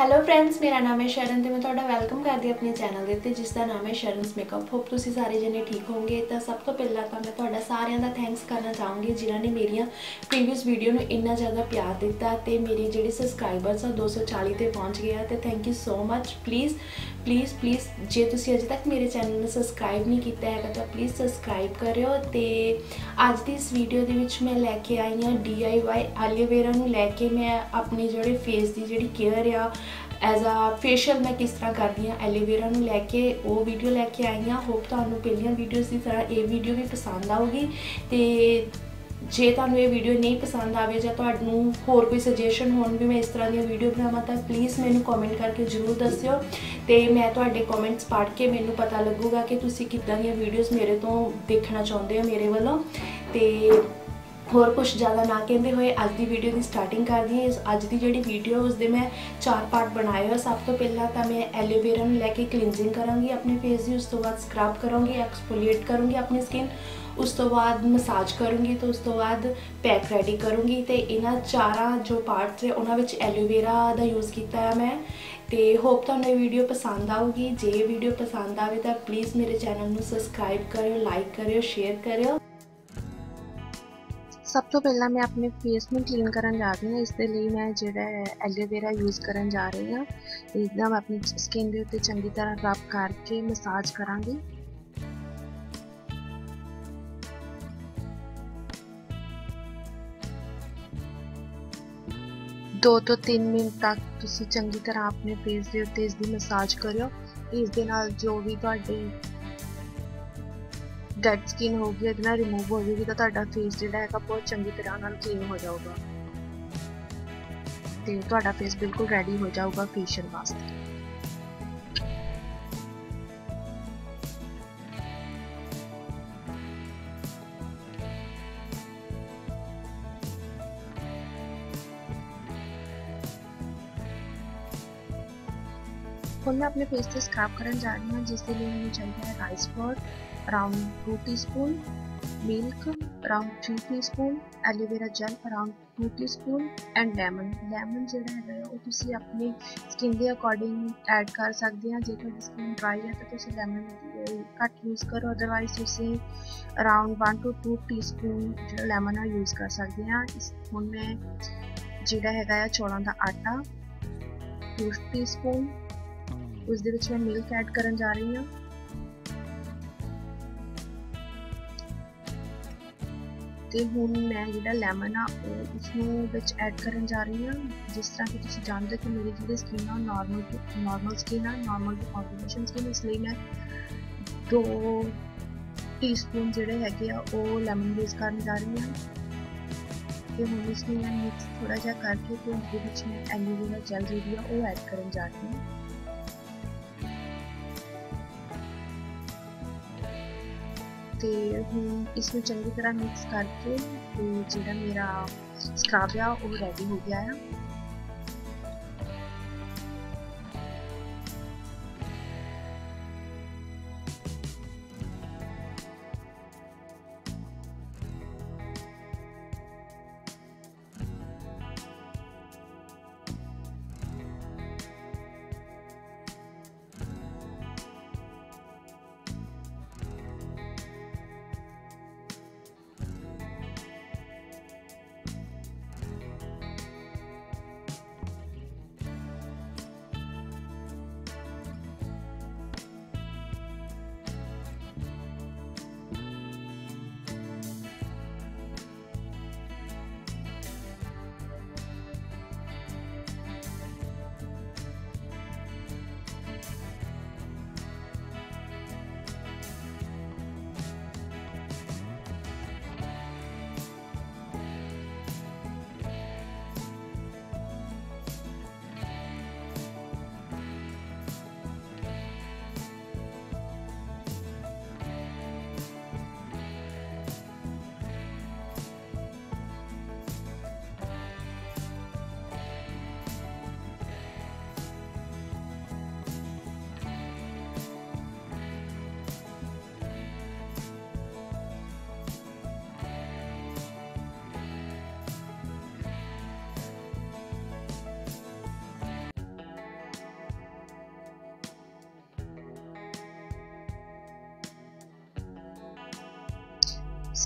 Hello friends, मेरा नाम है शरण तो मैं तुहाडा वेलकम करती अपने चैनल के उत्ते जिसका नाम है शरणस मेकअप। होप तुसी सारे जने ठीक होंगे। तो सब तो पहला तो मैं तुहाडा सारिਆਂ ਦਾ थैंक्स करना चाहूँगी जिन्होंने मेरिया प्रीवियस वीडियो में इन्ना ज़्यादा प्यार दिता ते मेरे जिहड़े सबसक्राइबर्स आ 240 ते पहुँच गए तो thank you so much. Please please please जे तुसी अजे तक मेरे चैनल में सबसक्राइब नहीं किया है तो प्लीज़ सबसक्राइब करियो। तो अज की इस वीडियो के विच मैं लैके आई हाँ DIY एलोवेरा नूं लैके मैं अपने जोड़े फेस की जी केयर आ एज आ फेशियल मैं किस तरह करती हाँ एलोवेरा नूं लैके वो वीडियो लैके आई हाँ। होप तुहानूं पहलियां वीडियोज़ की तरह ये वीडियो भी पसंद आऊगी। तो जे तुहानूं ये वीडियो नहीं पसंद आवे जां तुहानूं होर कोई सजेशन होण भी मैं इस तरह दी वीडियो बनावां तो प्लीज़ मैनूं कॉमेंट करके जरूर दस्सिओ। तो मैं तुहाडे कॉमेंट्स पढ़ के मैनूं पता लगूगा कि तुसीं किद्दां दी वीडियोज़ मेरे तो देखना चाहुंदे हो मेरे वालों। तो होर कुछ ज़्यादा ना कहते हुए अज की वीडियो की स्टार्टिंग करदी हां। अज की जी वीडियो उसके मैं 4 पार्ट बनाए हो। सब तो पहला तो मैं एलोवेरा लैके क्लीनजिंग करांगी अपने फेस की, उस तो बाद स्क्रब करूँगी, एक्सफोलिएट करूँगी अपनी स्किन, उस तो बाद मसाज करूँगी, तो उस तो बाद पैक रेडी करूँगी। तो इन्हां चारां जो पार्ट्स है उन्होंने एलोवेरा का यूज़ किया है मैं। तो होप तुहानूं वीडियो पसंद आऊगी। जे वीडियो पसंद आए तो प्लीज़ मेरे चैनल को सबसक्राइब करियो, लाइक करियो, शेयर करियो। सब तो पहला मैं अपने फेस में क्लीन करन जा रही हूँ। इसके लिए मैं जिहड़ा एलोवेरा यूज़ करन जा रही हूँ। एकदम अपनी स्किन के उत्ते चंगी तरह रब करके मसाज करांगी। दो तो 3 मिनट तक तुसी चंगी तरह अपने फेस के उत्ते इसकी मसाज करियो। इस दे नाल जो भी तुहाडी डेड स्किन होगी ਇਹਦੇ ਨਾਲ रिमूव हो जाएगी तो ਤੁਹਾਡਾ फेस ਜਿਹੜਾ ਹੈਗਾ बहुत चंगी तरह ਨਾਲ क्लीन हो जाऊगा ਤੇ ਤੁਹਾਡਾ फेस बिल्कुल रेडी हो जाऊगा फेशियल वास्ते। ਹੁਣ मैं अपने फेस से स्क्रब करन जा रही हूँ जिसके लिए मुझे चाहिए है rice flour around 2 teaspoon, milk around 3 teaspoon, aloe vera gel around 2 teaspoon and lemon जिहड़ा है वो तुसी अपनी स्किन के अकॉर्डिंग ऐड कर सकते हैं। जे तुहाडी स्किन ड्राई है तो तुसी लैमन घट यूज़ करो, अदरवाइज तुसी अराउंड 1 to 2 टीस्पून जो लैमन है यूज़ कर सकते हैं। हुण मैं जिहड़ा हैगा चौलों का आटा 2 टीस्पून उस दे विच मैं मिल्क ऐड करन जा रही हूँ। ते हुण मैं जिहड़ा लैमन आ उसनूं विच ऐड करन जा रही हूँ। जिस तरह कि तुसीं जानदे कि मेरी जिहड़ी स्किन आ नॉर्मल स्किन आ, नॉर्मल टू कॉम्बिनेशन स्किन, इसलिए मैं 2 टीस्पून जिहड़े हैगे आ वो लैमन यूज़ करन जा रही हूँ। ते हुण इसनूं मैं मिक्स थोड़ा जिहा करके ते उसदे विच मैं एलोवेरा जेल जिहड़ी आ वो ऐड करन जा रही हूँ। तो हम इसमें चंगी तरह मिक्स करके तो जिहड़ा मेरा स्क्रब आ वो रेडी हो गया है।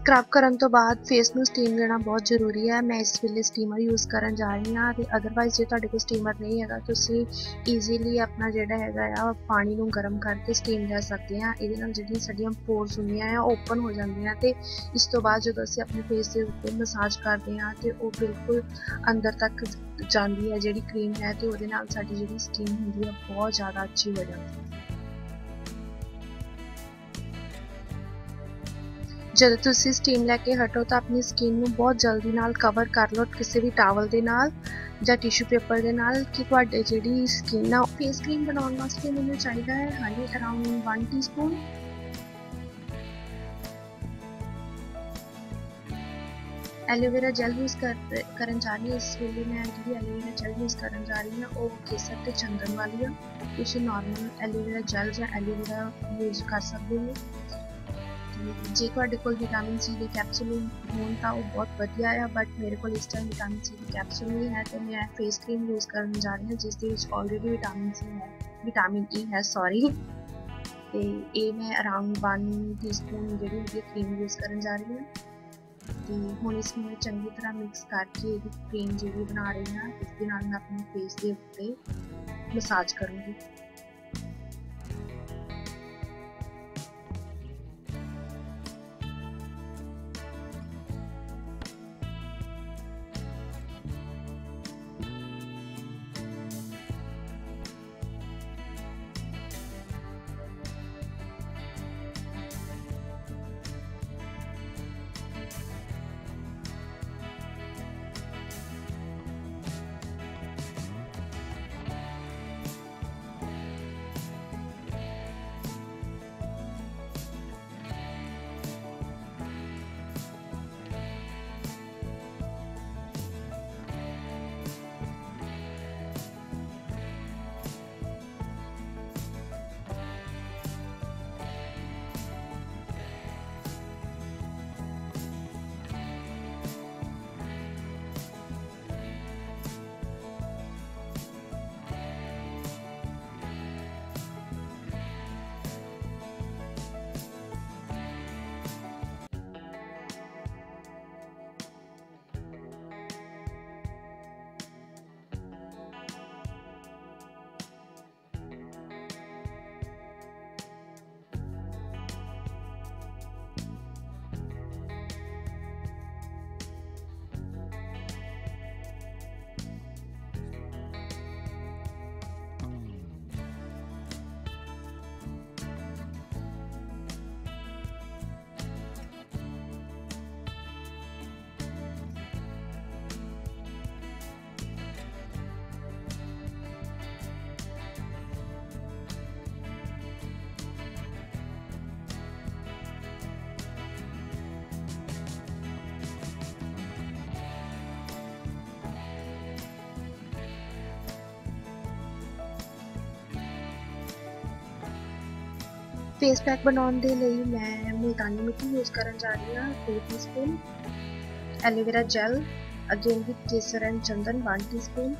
ਸਕਰਬ ਕਰਨ ਤੋਂ ਬਾਅਦ ਫੇਸ ਨੂੰ ਸਟੀਮ ਦੇਣਾ ਬਹੁਤ ਜ਼ਰੂਰੀ ਹੈ। ਮੈਂ ਇਸ ਵੇਲੇ ਸਟੀਮਰ ਯੂਜ਼ ਕਰਨ ਜਾ ਰਹੀ ਹਾਂ ਤੇ ਅਦਰਵਾਈਜ਼ ਜੇ ਤੁਹਾਡੇ ਕੋਲ ਸਟੀਮਰ ਨਹੀਂ ਹੈਗਾ ਤੁਸੀਂ ਈਜ਼ੀਲੀ ਆਪਣਾ ਜਿਹੜਾ ਹੈਗਾ ਆ ਪਾਣੀ ਨੂੰ ਗਰਮ ਕਰਕੇ ਸਟੀਮ ਲੈ ਸਕਦੇ ਹਾਂ। ਇਹਦੇ ਨਾਲ ਜਿਹੜੀਆਂ ਸਾਡੀਆਂ ਪੋਰਸ ਹੁੰਦੀਆਂ ਆ ਓਪਨ ਹੋ ਜਾਂਦੀਆਂ ਤੇ ਇਸ ਤੋਂ ਬਾਅਦ ਜਦੋਂ ਅਸੀਂ ਆਪਣੇ ਫੇਸ ਦੇ ਉੱਤੇ ਮਸਾਜ ਕਰਦੇ ਹਾਂ ਤੇ ਉਹ ਬਿਲਕੁਲ ਅੰਦਰ ਤੱਕ ਜਾਂਦੀ ਹੈ ਜਿਹੜੀ ਕਰੀਮ ਹੈ ਤੇ ਉਹਦੇ ਨਾਲ ਸਾਡੀ ਜਿਹੜੀ ਸਕਿਨ ਹੁੰਦੀ ਹੈ ਬਹੁਤ ਜ਼ਿਆਦਾ ਅੱਛੀ ਹੋ ਜਾਂਦੀ ਹੈ। ਜਦੋਂ ਤੁਸੀਂ ਸਟੀਮ ਲੈ ਕੇ ਹਟੋ ਤਾਂ ਆਪਣੀ ਸਕਿਨ ਨੂੰ ਬਹੁਤ ਜਲਦੀ ਨਾਲ ਕਵਰ ਕਰ ਲਓ ਕਿਸੇ ਵੀ ਟਾਵਲ ਦੇ ਨਾਲ ਜਾਂ ਟਿਸ਼ੂ ਪੇਪਰ ਦੇ ਨਾਲ ਕਿ ਤੁਹਾਡੇ ਜਿਹੜੀ ਸਕਿਨ ਆ। ਫੇਸ ਕਰੀਮ ਬਣਾਉਣ ਵਾਸਤੇ ਮੈਨੂੰ ਚਾਹੀਦਾ ਹੈ honey around 1 teaspoon, aloe vera gel use ਕਰਨ ਜਾ ਰਹੀ ਹਾਂ। ਇਸ ਵੇਲੇ ਮੈਂ ਜਿਹੜੀ ਐਲੋਵੇਰਾ ਜੈਲ ਯੂਜ਼ ਕਰਨ ਜਾ ਰਹੀ ਹਾਂ ਉਹ ਕੇਸਰ ਤੇ ਚੰਦਨ ਵਾਲੀ ਆ। ਤੁਸੀਂ ਨਾਰਮਲ ਐਲੋਵੇਰਾ ਜੈਲ ਜਾਂ ਐਲੋਵੇਰਾ ਯੂਜ਼ ਕਰ ਸਕਦੇ ਹੋ। ਜੇ ਤੁਹਾਡੇ ਕੋਲ ਵਿਟਾਮਿਨ ਸੀ ਦੇ ਕੈਪਸੂਲ ਹੋਣ ਤਾਂ ਉਹ ਬਹੁਤ ਵਧੀਆ ਆ, ਬਟ ਮੇਰੇ ਕੋਲ ਇਸ ਟਾਈਮ ਵਿਟਾਮਿਨ ਸੀ ਦੀ ਕੈਪਸੂਲ ਨਹੀਂ ਹੈ ਤੇ ਮੈਂ ਫੇਸ ਕਰੀਮ ਯੂਜ਼ ਕਰਨ ਜਾ ਰਹੀ ਹਾਂ ਜਿਸ ਦੇ ਵਿੱਚ ਆਲਰੇਡੀ ਵਿਟਾਮਿਨ ਈ ਹੈ ਤੇ ਇਹ ਮੈਂ ਅਰਾਊਂਡ 1 ਟੀਸਪੂਨ ਜਿਹੜੀ ਹੁੰਦੀ ਹੈ ਕਰੀਮ ਯੂਜ਼ ਕਰਨ ਜਾ ਰਹੀ ਹਾਂ ਤੇ ਹੁਣ ਇਸ ਨੂੰ ਚੰਗੀ ਤਰ੍ਹਾਂ ਮਿਕਸ ਕਰਕੇ ਇਹਦੀ ਕਰੀਮ ਜਿਹੜੀ ਬਣਾ ਰਹੀ ਹਾਂ ਇਸ ਦੇ ਨਾਲ ਮੈਂ ਆਪਣੇ ਫੇਸ ਦੇ ਉੱਤੇ ਮਸਾਜ ਕਰੂੰਗੀ। ਫੇਸ ਪੈਕ ਬਣਾਉਣ ਦੇ ਲਈ ਮੈਂ ਮੁਲਤਾਨੀ ਮਿੱਟੀ ਯੂਜ਼ ਕਰਨ ਜਾ ਰਹੀ ਹਾਂ 2 teaspoon, aloe vera gel again with ਕੇਸਰ ਐਂਡ ਚੰਦਨ 1 teaspoon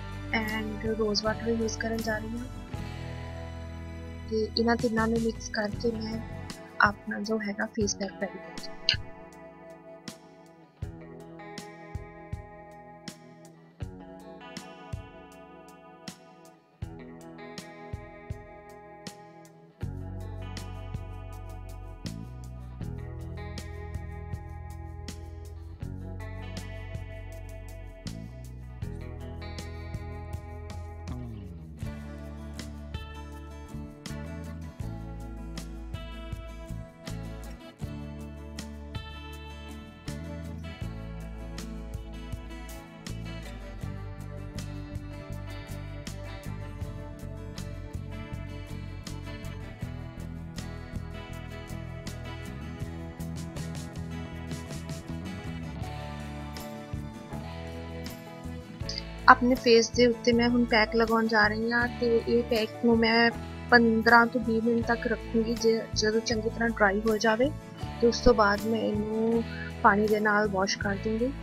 and rose water use ਕਰਨ ਜਾ ਰਹੀ ਹਾਂ ਤੇ ਇਹਨਾਂ ਤਿੰਨਾਂ ਨੂੰ ਮਿਕਸ ਕਰਕੇ ਮੈਂ ਆਪਣਾ ਜੋ ਹੈਗਾ ਫੇਸ ਪੈਕ ਰੈਡੀ ਕਰ ਲਵਾਂਗੀ। ਆਪਣੇ ਫੇਸ ਦੇ ਉੱਤੇ ਮੈਂ ਹੁਣ ਪੈਕ ਲਗਾਉਣ ਜਾ ਰਹੀ ਹਾਂ ਤੇ ਇਹ ਪੈਕ ਨੂੰ ਮੈਂ 15 ਤੋਂ 20 ਮਿੰਟ ਤੱਕ ਰੱਖੂੰਗੀ। ਜਦੋਂ ਚੰਗੀ ਤਰ੍ਹਾਂ ਡਰਾਈ ਹੋ ਜਾਵੇ ਤੇ ਉਸ ਤੋਂ ਬਾਅਦ ਮੈਂ ਇਹਨੂੰ ਪਾਣੀ ਦੇ ਨਾਲ ਵਾਸ਼ ਕਰ ਦੂੰਗੀ।